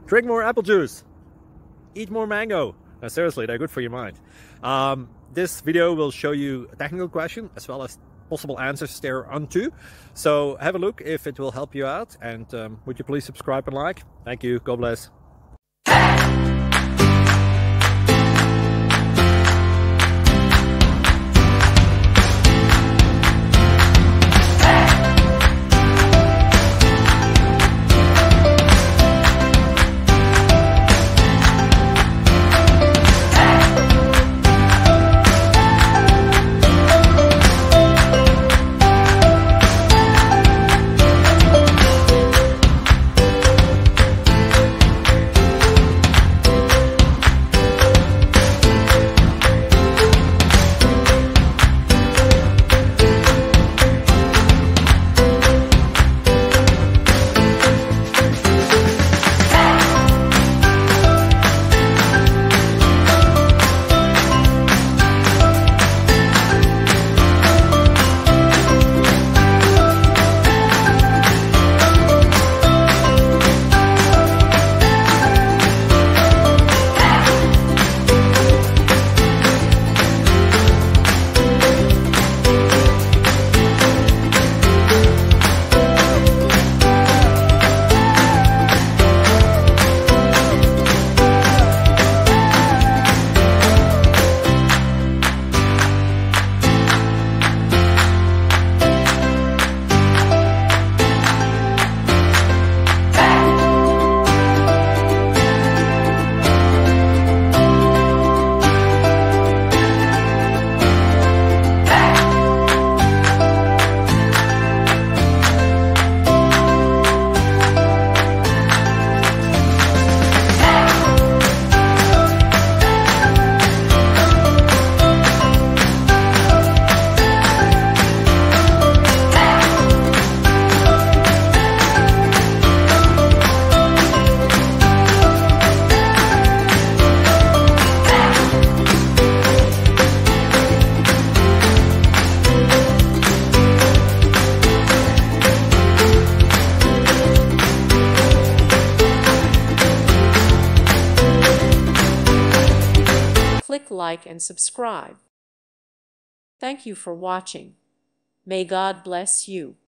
Drink more apple juice. Eat more mango. No, seriously, they're good for your mind. This video will show you a technical question as well as possible answers thereunto. So have a look if it will help you out, and would you please subscribe and like? Thank you. God bless. Click like and subscribe. Thank you for watching. May God bless you.